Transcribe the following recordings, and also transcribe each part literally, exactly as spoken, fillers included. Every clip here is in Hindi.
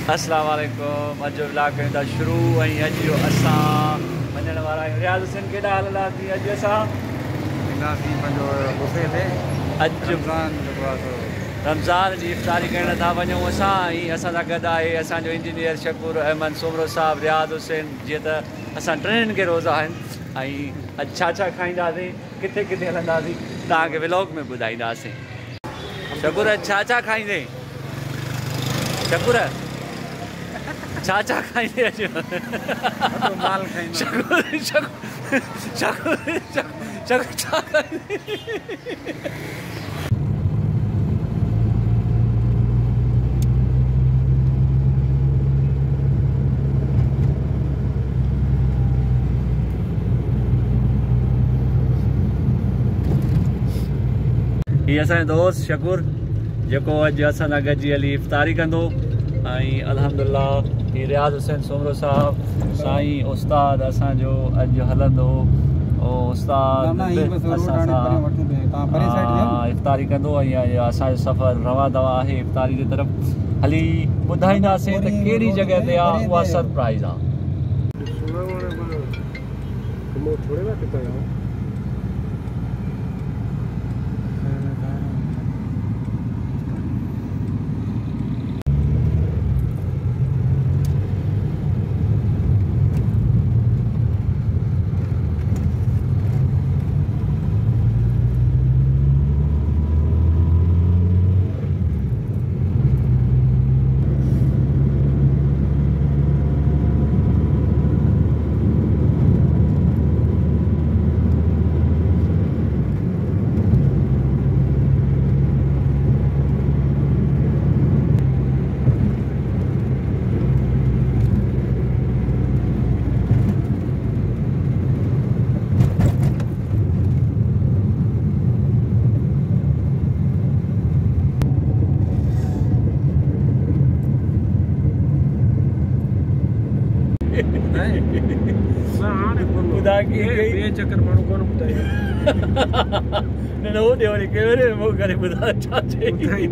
अस्सलाम वालेकुम। अॼु व्लॉग कयूं था शुरू ऐं अॼु जो असां वञण वारा आहियूं रियाज़ हुसैन। केॾा हलंदासीं अॼु असां? वेंदासीं पंहिंजो बुफे ते। अॼु रमज़ान जेको आहे रमज़ान जी इफ़्तारी करण था वञूं असां। ऐं असां सां गॾु आहे असांजो इंजीनियर शकूर अहमद सोमरो साहिबु, रियाज़ हुसैन। जीअं त असां टिनिनि खे रोज़ा आहिनि ऐं अॼु छा छा खाईंदासीं, किथे किथे हलंदासीं, तव्हांखे व्लॉग में ॿुधाईंदासीं। शकूर छा छा खाईंदे? शकूर छा छा खाईंदे अॼु? माल खाईंदो। शकूर शकूर शकूर शकूर छा खाईंदे? ही असांजो दोस्त शकूर जेको अॼु असां सां गॾिजी हली इफ़्तारी कंदो। ऐं अल्हम्दुलिल्लाह ही रियाज़ हुसैन सोमरो साहिबु साईं उस्ताद असांजो अॼु हलंदो। उस्ताद असां सां इफ़्तारी कंदो ऐं असांजो सफ़र रवा दवा आहे इफ़्तारी जी तरफ़। हली ॿुधाईंदासीं त कहिड़ी जॻह ते आहे, उहा सरप्राइज़ आहे। चक्कर माण्हू कोन ॿुधाईंदो। न न होॾे वरी कैमरे में मुंहुं करे ॿुधा छा चई।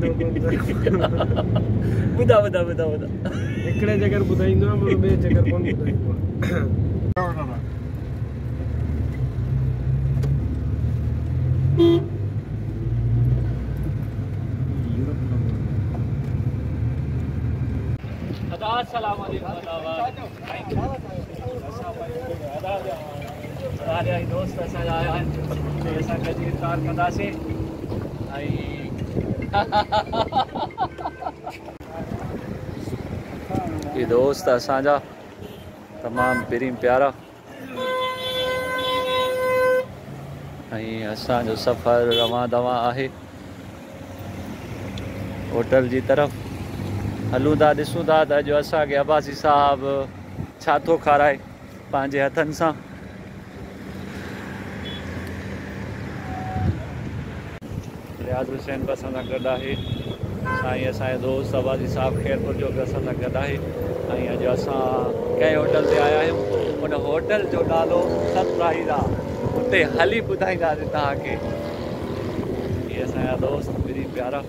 ॿुधा ॿुधा ॿुधा ॿुधा हिकिड़े जगह ॿुधाईंदो आहे, माण्हू ॿिए जगह कोन ॿुधाईंदो आहे। दोस्त असांजा आया आहिनि, असां गॾु इफ़्तार कंदासीं। ऐं ये दोस्त असांजा तमामु प्यारी प्यारा। ऐं असांजो सफ़र रवां दवा आहे होटल जी तरफ़। हलूं था, ॾिसूं था त अॼु असांखे अब्बासी साहिबु छा थो खाराए पंहिंजे हथनि सां। रियाज़ हुसैन बि असां सां गॾु आहे। साईं असांजो दोस्त अब्बासी साहिबु ख़ैरपुर जो बि असां सां गॾु आहे। ऐं अॼु असां कंहिं होटल ते आया आहियूं, उन होटल जो नालो सरप्राइज़ आहे, उते हली ॿुधाईंदासीं तव्हांखे। इहे असांजा दोस्त प्यारी प्यारा।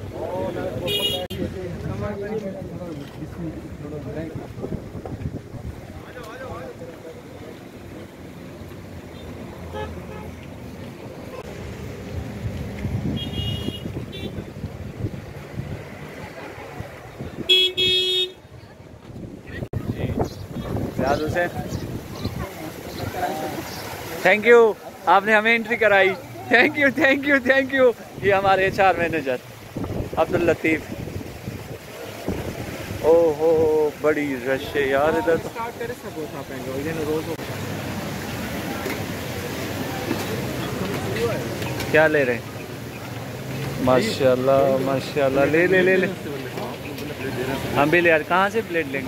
रियाज़ हुसैन थैंक यू, आपने हमें एंट्री कराई। Thank you thank you thank you. ये हमारे H R manager Abdul Latif. ओहो बड़ी रश है यार इधर। क्या ले रहे हैं? माशाल्लाह माशाल्लाह, ले ले ले ले हम भी ले यार। कहाँ से प्लेट लेंगे?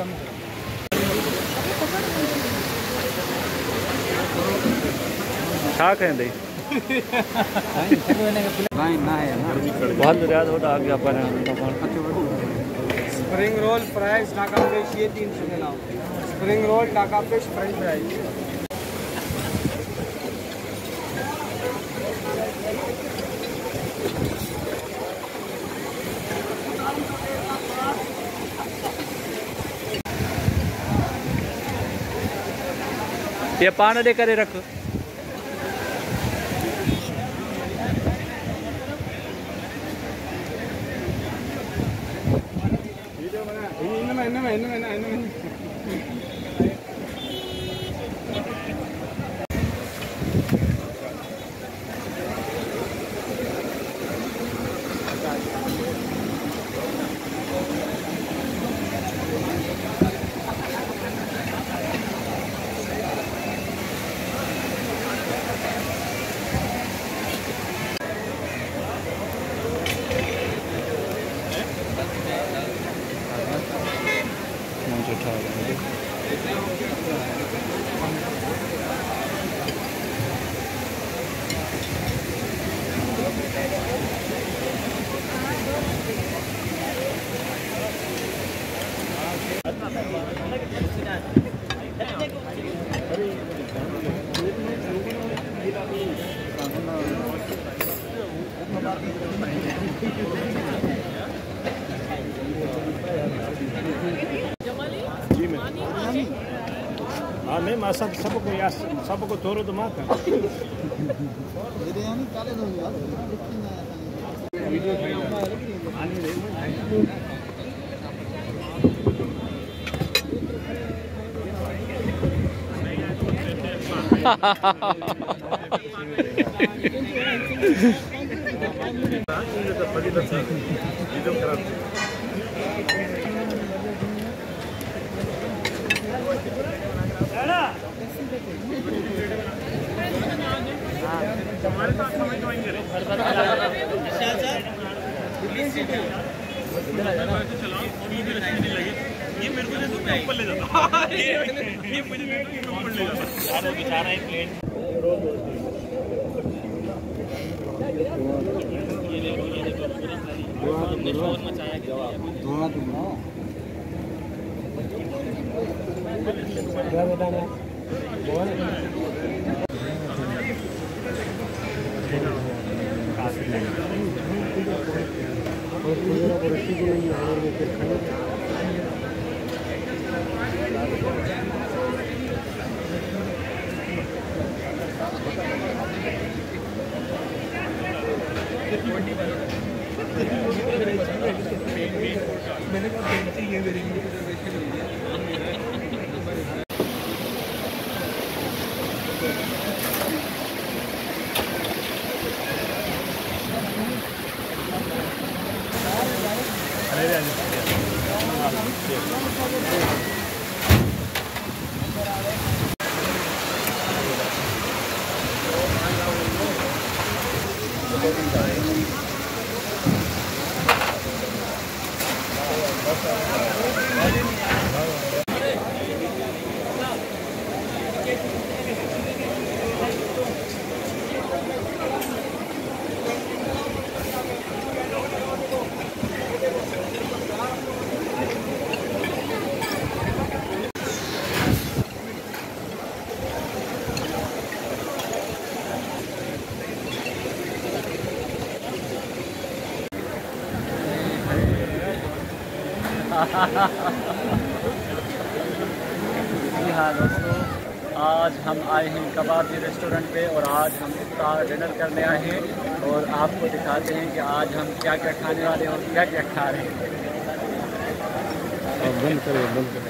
क्या कहें दे बहुत रियाज होता आ गया पर स्प्रिंग रोल फ्राइज टाका फिश ये तीन सौ के नाम। स्प्रिंग रोल टाका फिश फ्रेंच फ्राइज। ये पान दे करे रख। इनमें इनमें इनमें इनमें हाँ नहीं मैं सब सबको या सबको तोड़ो तो मार कर ये मेरे को ऊपर ले जाता ये मुझे ऊपर ले जाता बेचारा एक प्लेन जी हाँ दोस्तों, आज हम आए हैं कबाबी रेस्टोरेंट पे और आज हम इफ्तार डिनर करने आए हैं और आपको दिखाते हैं कि आज हम क्या क्या खाने वाले हैं और क्या क्या खा रहे हैं। बंद करो बंद करो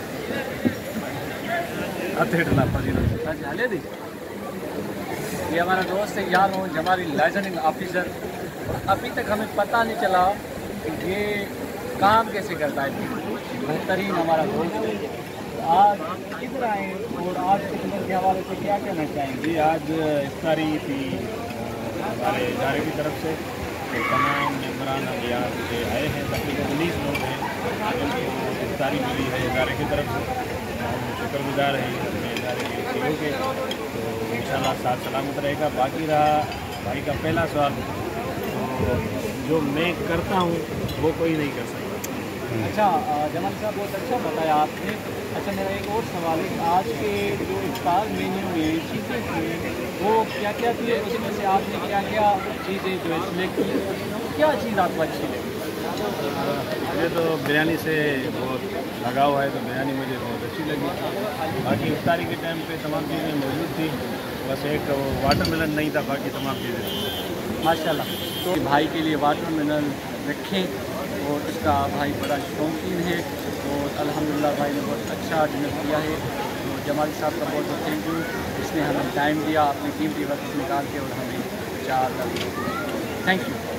दी ये हमारा दोस्त है यार हो हमारी लाइसेंसिंग ऑफिसर। अभी तक हमें पता नहीं चला कि ये काम कैसे करता है। बेहतरीन हमारा दोस्त है। आज किधर आए और आज किधर के हवाले से क्या कहना चाहेंगे? जी आज इफ्तारी थी हमारे इदारे की तरफ से, तो तमाम मेम्बरान अभियान से आए हैं, तकरीबन उन्नीस लोग हैं जिनको इफ्तारी मिली है इदारे की तरफ से। हम शुक्रगुजार हैं अपने इदारे के लोगों के, तो इंशाल्लाह साथ सलामत रहेगा। बाकी रहा भाई का पहला सवाल, तो जो मैं करता हूँ वो कोई नहीं कर सकता। अच्छा जमाल साहब, बहुत अच्छा बताया आपने। अच्छा मेरा एक और सवाल है, आज के जो इफ्तार मेन्यू में चीज़ें थी वो क्या क्या थी, उसमें से आपने क्या क्या चीज़ें जो है सिलेक्ट की, क्या चीज़ आपको अच्छी लगी? मुझे तो बिरयानी से बहुत लगा हुआ है, तो बयानी मुझे बहुत अच्छी लगी। बाकी इफ्तारी के टाइम पे तमाम चीज़ें मौजूद थी, बस एक वाटरमेलन नहीं था, बाकी तमाम चीज़ें माशाल्लाह। तो भाई के लिए वाटरमेलन रखें, और इसका भाई बड़ा शौकीन है, और अल्हम्दुलिल्लाह भाई ने बहुत अच्छा डिनर किया है। तो जमाल साहब का बहुत बहुत थैंक यू, इसने हमें टाइम दिया अपने कीमती वक्त निकाल के और हमें चार थैंक यू।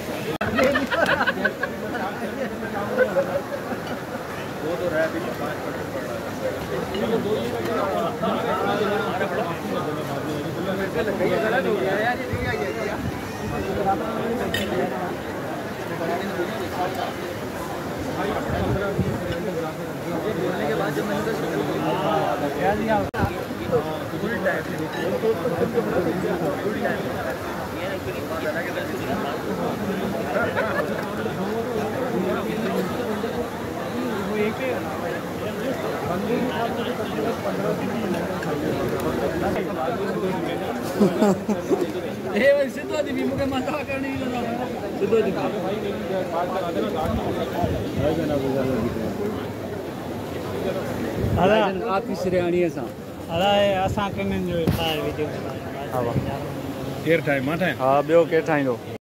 वो तो रह भी बोलने के बाद जब मैंने क्या दिया फुल टाइम फुल टाइम सिद्धो दी मूंखे मज़ाक करणी सिद्धो दी आप की सिरयाणी सां अलाए असां कमनि जो वीडियो केरु ठाहे? मां ठाहे? हा ॿियो केरु ठाहींदो?